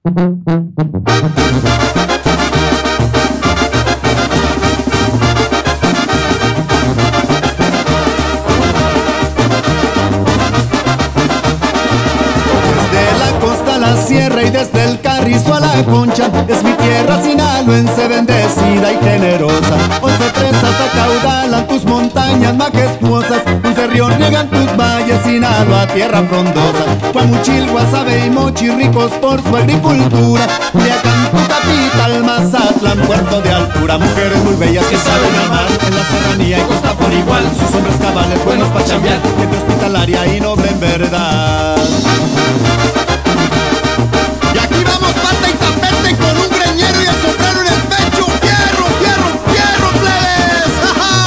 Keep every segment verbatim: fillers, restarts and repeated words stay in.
La sierra y desde el Carrizo a la Concha es mi tierra sinaloense, bendecida y generosa. Once presas acaudalan tus montañas majestuosas, un cerrión riegan tus valles, Sinaloa, tierra frondosa. Guamuchil, Guasave y Mochi, ricos por su agricultura. Culiacán, tu capital, Mazatlán, puerto de altura. Mujeres muy bellas que saben amar, en la serranía y costa por igual. Sus hombres cabales, buenos pa' chambear, gente hospitalaria y noble en verdad. Y aquí vamos pata y tapete con un greñero y el sombrero en el pecho. ¡Fierro, fierro, fierro, plebes!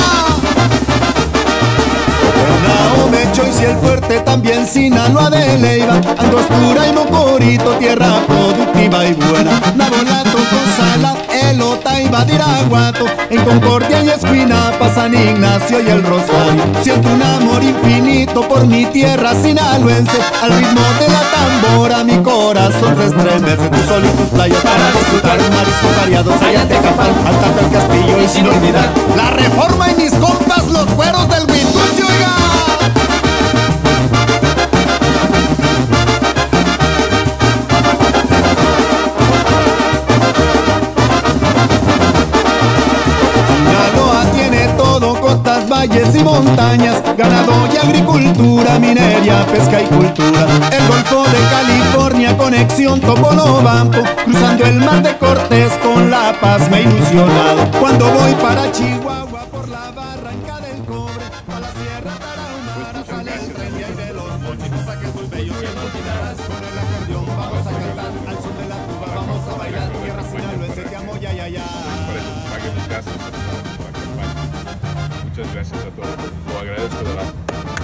Naome, Choix y el fuerte, también Sinaloa de Leiva, Angostura y Mocorito, tierra productiva y buena. Nabolato, Cozala, Elota y Badiraguato, en Concordia y Escuinapa, San Ignacio y el Rosario. Siento un amor infinito por mi tierra sinaloense, al ritmo de la tambora mi corazón se estremece. Tu sol y tus playas para disfrutar un marisco variado, Sayantecapán, Alta del Castillo y sin olvidar la Reforma y mis compas los güeros del Huitucio, oiga. Costas, valles y montañas, ganado y agricultura, minería, pesca y cultura. El Golfo de California, conexión Topolobampo, cruzando el mar de Cortés con La Paz me he ilusionado. Cuando voy para Chihuahua por la barranca del Cobre, a la Sierra Tarahumara sale el tren y hay de los mochis, pasajes muy bellos que no olvidarás. Con el acordeón vamos a cantar, al son de la tuba vamos a bailar, tierra sinaloense te amo, ya, ya, ya. Muchas gracias a todos, lo agradezco de verdad.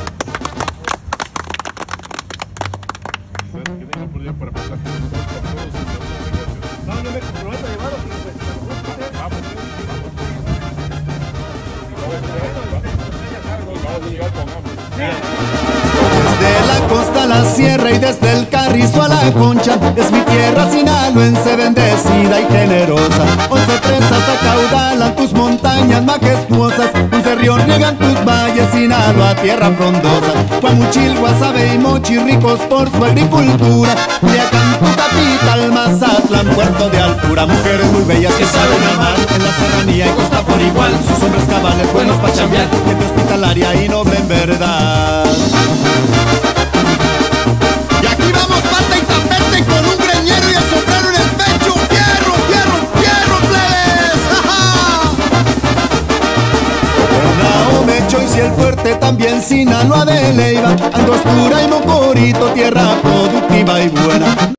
Que tengan por día para pasar con todos sus negocios. No, yo me comprometo a llevarlo, pues, vamos, vamos a llegar con hambre. Desde la costa a la sierra y desde el Carrizo a la Concha es mi tierra sinaloense, bendecida y generosa. Once presas acaudalan tus montañas majestuosas, un cerrión riegan tus valles, Sinaloa, tierra frondosa. Guamuchil, Guasave y Mochi, ricos por su agricultura. Culiacán, tu capital, Mazatlán, puerto de altura. Mujeres muy bellas que saben amar, en la serranía y costa por igual. Sus hombres cabales, buenos pa' chambear, gente hospitalaria y noble en verdad. Y aquí vamos pata y tapete con un greñero y el sombrero en el pecho. ¡Fierro, fierro, fierro, plebes! Naome, Choix y el fuerte, también Sinaloa de Leiva, Angostura y Mocorito, tierra productiva y buena.